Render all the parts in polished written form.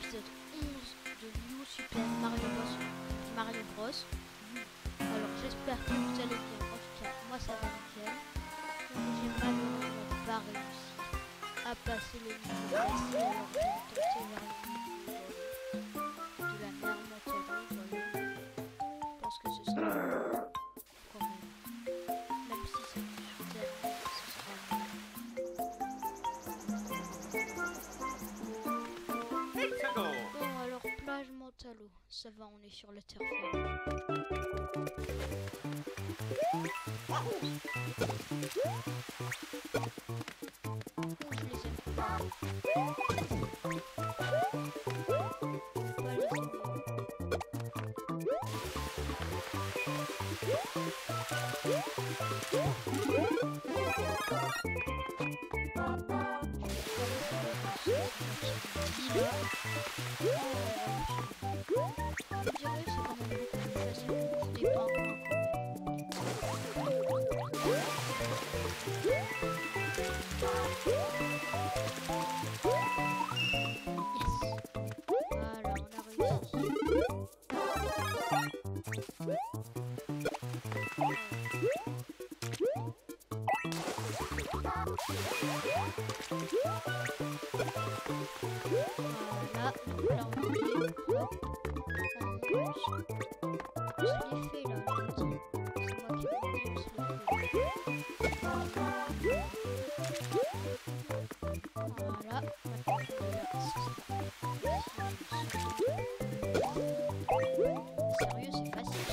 l'épisode 11 de New Super Mario Bros. Alors j'espère que vous allez bien. En tout cas, moi ça va nickel. J'ai malheureusement pas réussi à passer le niveau classé. Alors je vais tenter vers le niveau de la mer Montalo. Voilà. Je pense que ce sera quand même. Même si c'est du souterrain, ce sera mieux. Bon alors plage Montalo, ça va, on est sur la terre ferme. Je les aime pas. Voilà, donc là on y est, hop, on monte, on se les fait là, c'est moi qui vous dis, on se les fait. Voilà, maintenant on est là, sérieux c'est facile.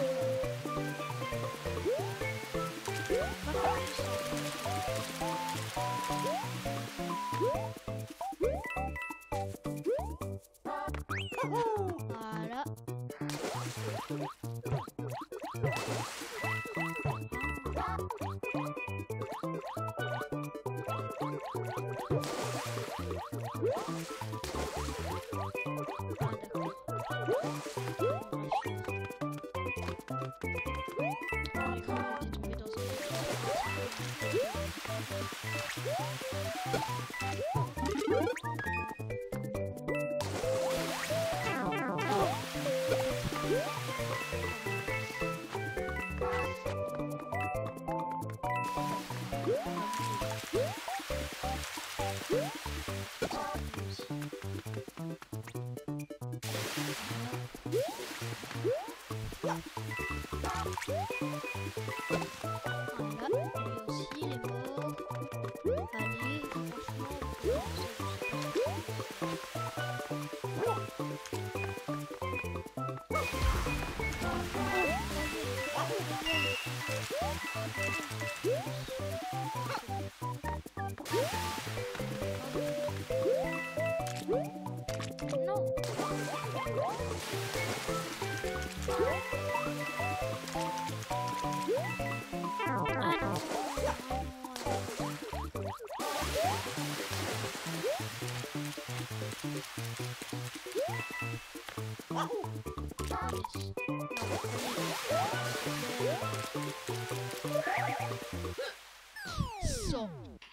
Voilà. Voilà, lui aussi il est mort. Allez, franchement, non. So.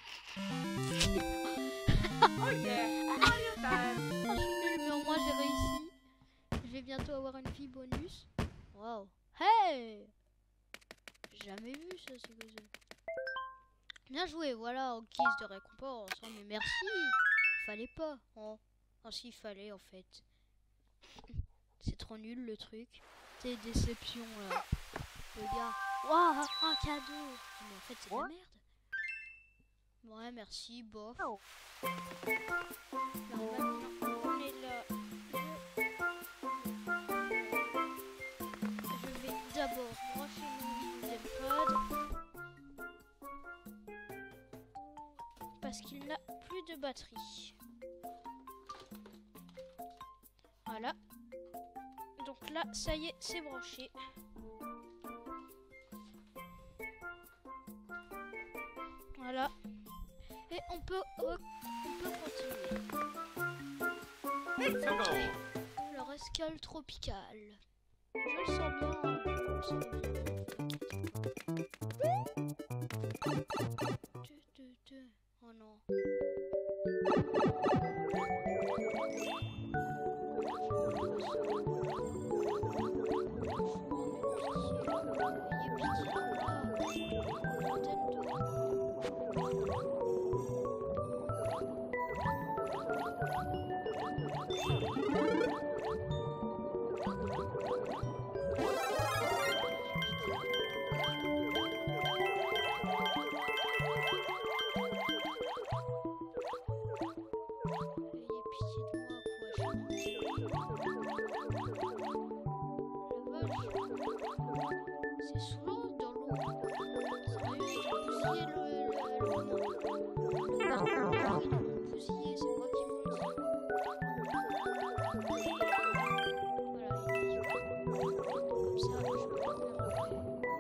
Oh yeah, Mario time. Je suis nulle, mais au moins j'ai réussi. Je vais bientôt avoir une fille bonus. Wow. Hey! J'ai jamais vu ça, c'est quoi ça? Bien joué, voilà, en guise de récompense. Oh, mais merci. Fallait pas. Oh, oh si, fallait en fait. C'est trop nul le truc. C'est déception là. Le gars. Waouh, un cadeau. Mais en fait, c'est de la merde. Ouais, merci, bof. Alors maintenant, on est là. Je vais d'abord brancher mon AirPod. Parce qu'il n'a plus de batterie. Voilà. Donc là, ça y est, c'est branché. Voilà. Et on peut continuer. Alors, escale tropicale. Je le sens bien. Oh non. C'est souvent dans l'eau. Sérieux, ils ont bousillé le Par contre, ils l'ont bousillé, c'est moi qui vous le dis. Voilà, il est comme ça, je peux pas le rentrer.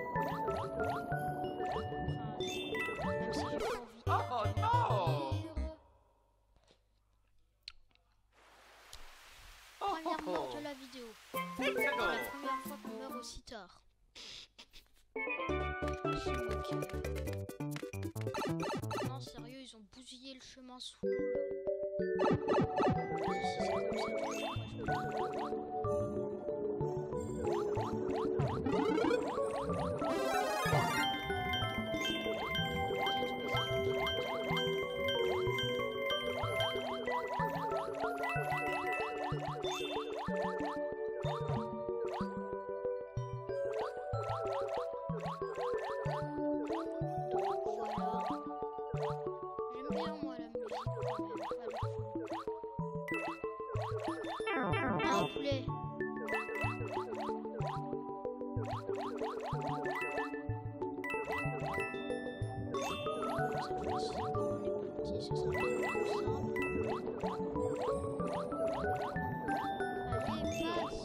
Enfin, même si j'ai pas envie. Oh non! Première mort de la vidéo. C'est la première fois qu'on meurt aussi tard. Non, sérieux, ils ont bousillé le chemin sous l'eau. Poulet. Cette fois-ci, comme on est plus petit, ce sera plus simple. Allez, passe.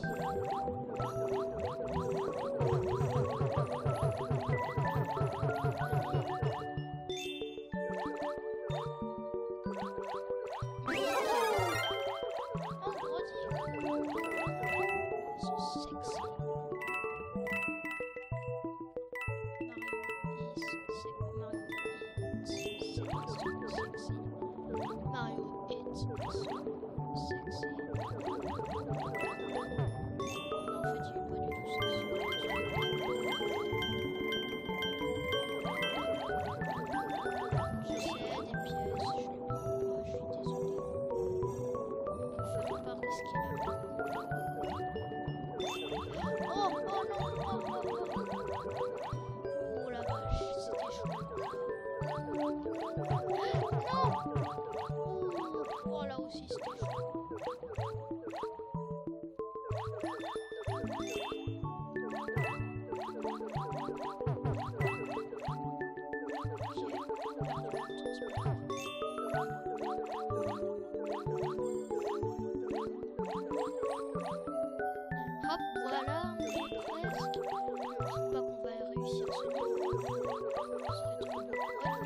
Hop, voilà, on est presque. Je ne doute pas qu'on va réussir ce niveau. Ce serait trop beau.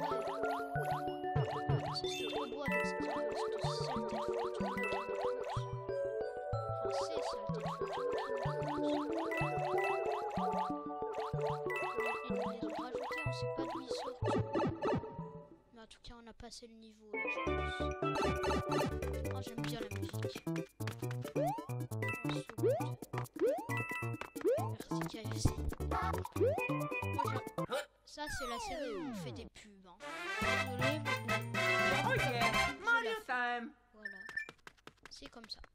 Ouais, ce serait trop beau avec cette saleté de photo. Enfin, ces saletés de photo. Ils nous les ont rajoutés, on sait pas d'où ils sortent. Mais en tout cas, on a passé le niveau là, je pense. Oh, j'aime bien la musique. Merci KFC. Ça c'est la série où on fait des pubs. Hein. Désolé, mais bon. Oh yeah! Mario time! Voilà. C'est comme ça.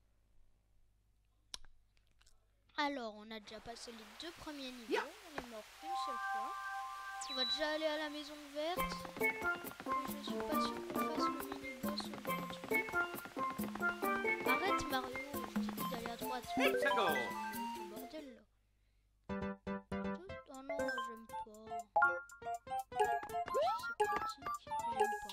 Alors, on a déjà passé les 2 premiers niveaux. Yeah. On est mort une seule fois. On va déjà aller à la maison verte. Je suis pas sûre qu'on fasse le mini-boss aujourd'hui. Arrête Mario, je t'ai dit d'aller à droite. Secours! Bordel là. Oh non, j'aime pas. C'est pratique, j'aime pas.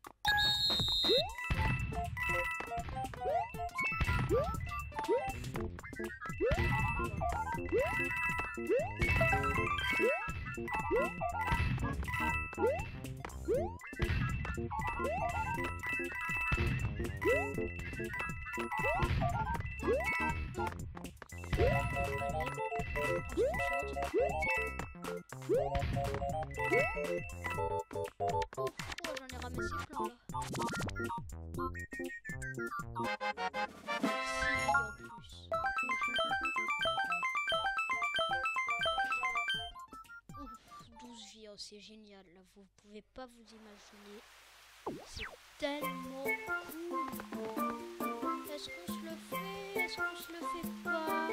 Oh, j'en ai ramassé plein là. Si, en plus. Ouf, 12 vies, oh, c'est génial. Là, vous pouvez pas vous imaginer. C'est tellement cool. Est-ce qu'on se le fait? est-ce qu'on se le fait pas?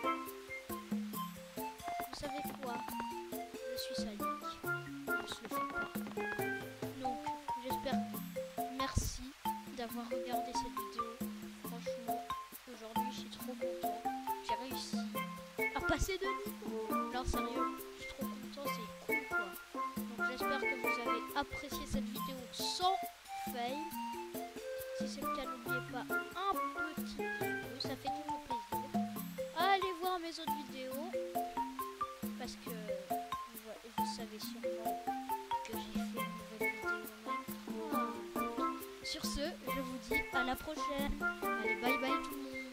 Vous savez quoi? Je suis sadique. On se le fait pas. Donc, j'espère. Merci d'avoir regardé cette vidéo. Franchement, aujourd'hui, je suis trop content. J'ai réussi à passer de niveau. Alors, sérieux, je suis trop content. C'est cool, quoi. Donc, j'espère que vous avez apprécié cette vidéo sans fail. Si c'est le cas, n'oubliez pas un petit pouce, ça fait toujours plaisir. Allez voir mes autres vidéos parce que vous savez sûrement que j'ai fait une nouvelle vidéo maintenant. Sur ce, je vous dis à la prochaine. Allez, bye bye tout le monde.